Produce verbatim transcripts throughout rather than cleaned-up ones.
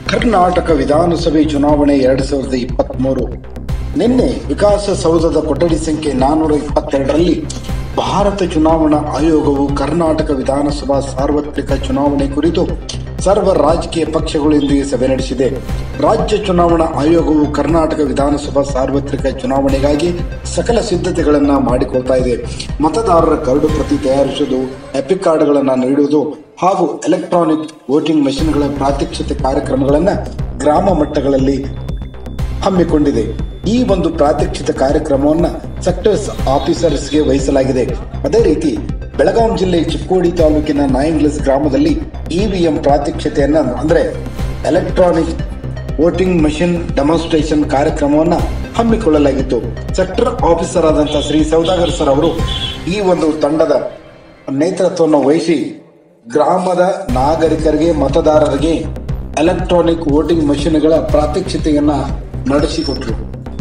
ಕರ್ನಾಟಕ ವಿಧಾನಸಭೆ ಚುನಾವಣೆ ಎರಡ್ ಸಾವಿರದ ಇಪ್ಪತ್ತ್ ಮೂರು ನಿನ್ನೆ ವಿಕಾಸಸೌಧದ ಕೊಠಡಿ ಸಂಖ್ಯೆ ನಾನ್ನೂರ ಇಪ್ಪತ್ತೆರಡರಲ್ಲಿ ಭಾರತ ಚುನಾವಣಾ ಆಯೋಗವು ಕರ್ನಾಟಕ ವಿಧಾನಸಭಾ ಸಾರ್ವತ್ರಿಕ ಚುನಾವಣೆ ಕುರಿತು ಸರ್ವ ರಾಜಕೀಯ ಪಕ್ಷಗಳೊಂದಿಗೆ ಸಭೆ ನಡೆಸಿದೆ. ರಾಜ್ಯ ಚುನಾವಣಾ ಆಯೋಗವು ಕರ್ನಾಟಕ ವಿಧಾನಸಭಾ ಸಾರ್ವತ್ರಿಕ ಚುನಾವಣೆಗಾಗಿ ಸಕಲ ಸಿದ್ಧತೆಗಳನ್ನು ಮಾಡಿಕೊಳ್ತಾ ಇದೆ. ಮತದಾರರ ಕರಡು ಪ್ರತಿ ತಯಾರಿಸುವುದು, ಎಪಿಕ್ ಕಾರ್ಡ್ಗಳನ್ನು ನೀಡುವುದು ಹಾಗೂ ಎಲೆಕ್ಟ್ರಾನಿಕ್ ವೋಟಿಂಗ್ ಮಷಿನ್ಗಳ ಪ್ರಾತ್ಯಕ್ಷಿತೆ ಕಾರ್ಯಕ್ರಮಗಳನ್ನು ಗ್ರಾಮ ಮಟ್ಟಗಳಲ್ಲಿ ಹಮ್ಮಿಕೊಂಡಿದೆ. ಈ ಒಂದು ಪ್ರಾತ್ಯಕ್ಷಿತೆ ಕಾರ್ಯಕ್ರಮವನ್ನು ಸೆಕ್ಟರ್ಸ್ ಆಫೀಸರ್ಸ್ಗೆ ವಹಿಸಲಾಗಿದೆ. ಅದೇ ರೀತಿ ಬೆಳಗಾವಿ ಜಿಲ್ಲೆ ಚಿಕ್ಕೋಡಿ ತಾಲೂಕಿನ ನಾಯಿಂಗ್ಲಸ್ ಗ್ರಾಮದಲ್ಲಿ ಇವಿಎಂ ಪ್ರಾತ್ಯಕ್ಷಿತೆಯನ್ನ ಅಂದ್ರೆ ಎಲೆಕ್ಟ್ರಾನಿಕ್ ವೋಟಿಂಗ್ ಮಷಿನ್ ಡೆಮಾನ್ಸ್ಟ್ರೇಷನ್ ಕಾರ್ಯಕ್ರಮವನ್ನು ಹಮ್ಮಿಕೊಳ್ಳಲಾಗಿತ್ತು. ಸೆಕ್ಟರ್ ಆಫೀಸರ್ ಆದಂತಹ ಶ್ರೀ ಸೌದಾಗರ್ ಸರ್ ಅವರು ಈ ಒಂದು ತಂಡದ ನೇತೃತ್ವವನ್ನು ವಹಿಸಿ ಗ್ರಾಮದ ನಾಗರಿಕರಿಗೆ ಮತದಾರರಿಗೆ ಎಲೆಕ್ಟ್ರಾನಿಕ್ ವೋಟಿಂಗ್ ಮಷಿನ್ಗಳ ಪ್ರಾತ್ಯಕ್ಷಿತೆಯನ್ನ ನಡೆಸಿಕೊಟ್ರು.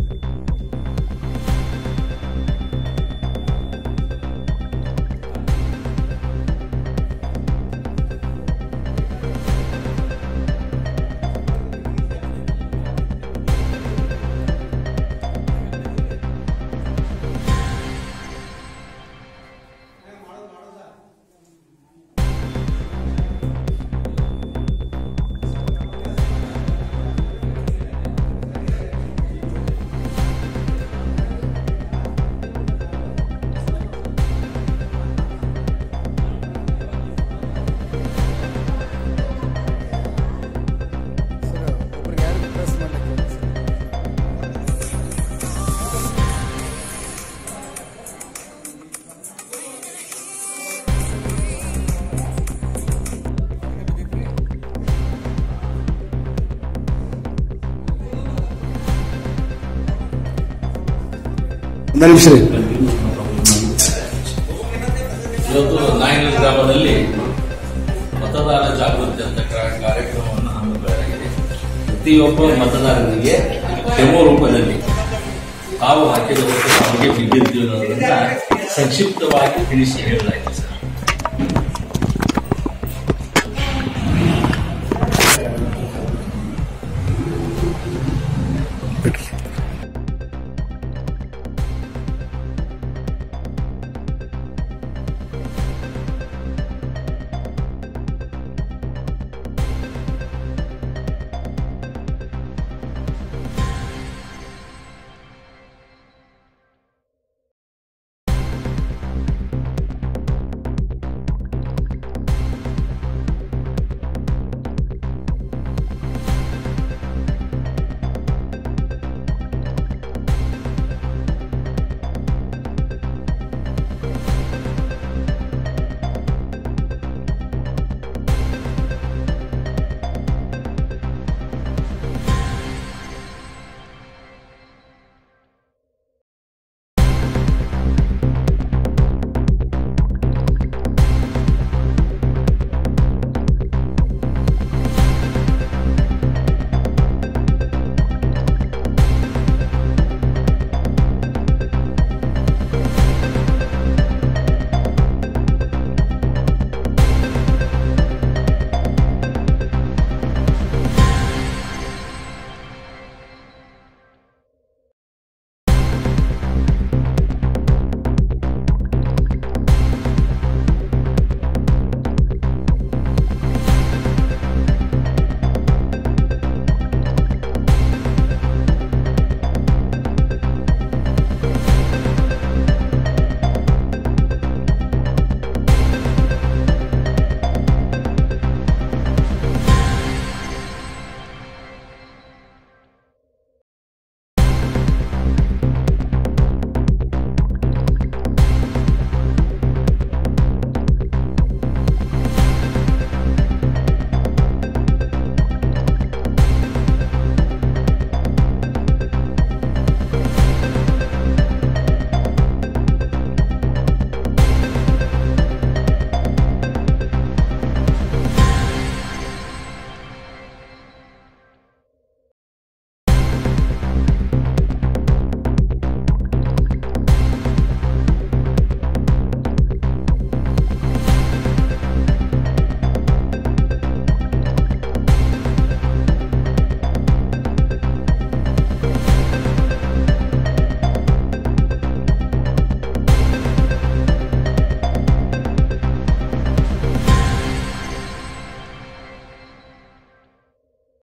ಇವತ್ತು ನಾಯಿಂಗ್ಲಸ್ ಗ್ರಾಮದಲ್ಲಿ ಮತದಾರ ಜಾಗೃತಿ ಅಂತ ಕಾರ್ಯಕ್ರಮವನ್ನು ಹಮ್ಮಿಕೊಳ್ಳಲಾಗಿದೆ. ಪ್ರತಿಯೊಬ್ಬ ಮತದಾರನಿಗೆ ಡೆಮೋ ರೂಪದಲ್ಲಿ ತಾವು ಹಾಕಿದ ನಮಗೆ ಬಿದ್ದಿರ್ತೀವಿ ಅನ್ನೋದನ್ನ ಸಂಕ್ಷಿಪ್ತವಾಗಿ ತಿಳಿಸಿ ಹೇಳಲಾಗಿದೆ.